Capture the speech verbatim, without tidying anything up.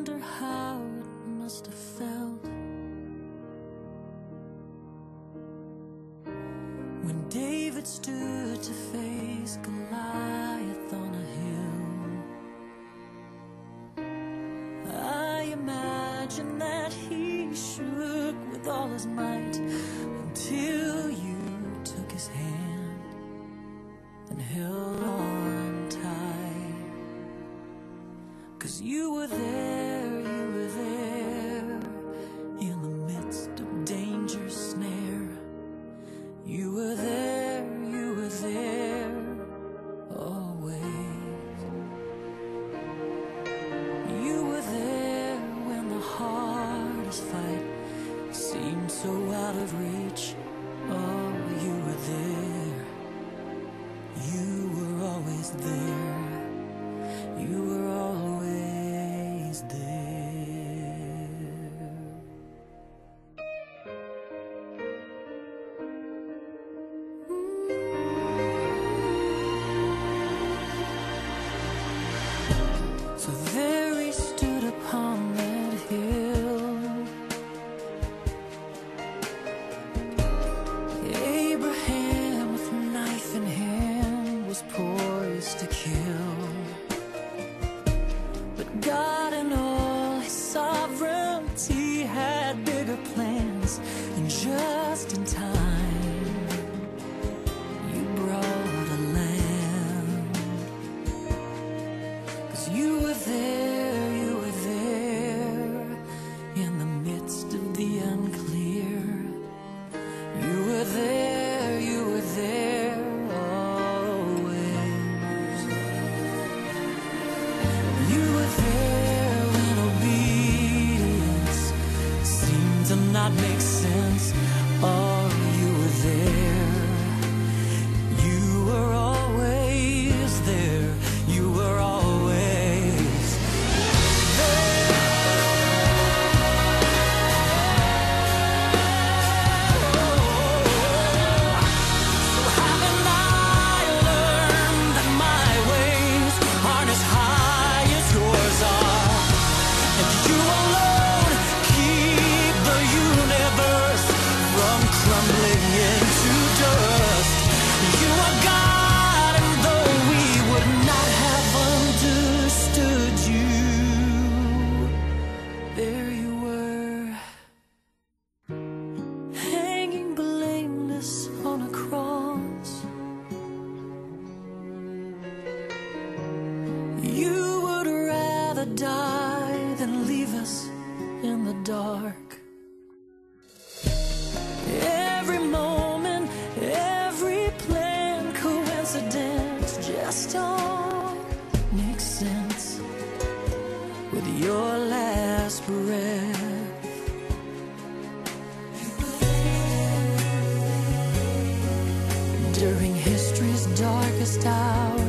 wonder how it must have felt when David stood to face Goliath on a hill. I imagine that he shook with all his might until you took his hand and held on tight. 'Cause you were there, you were there in the midst of danger's snare. You were there, you were there always. You were there when the hardest fight seemed so out of reach. Oh, you were there. You were always there. You were always there. So there he stood upon that hill, Abraham with knife in hand was poised to kill. But God in all his sovereignty had bigger plans, and just in time you brought a lamb. 'Cause you were there, you were there in the midst of the unclear. You were there, you were there always. You were there when obedience seemed to not make sense. Oh, you were there. You were always there. You were always there. So haven't I learned that my ways aren't as high as yours are, and you alone keep the universe from crumbling into dust. You are God, and though we would not have understood you, there you were, hanging blameless on a cross. You would rather die than leave us in the dark. Every moment, every plan, coincidence, just all makes sense with your last breath. During history's darkest hour,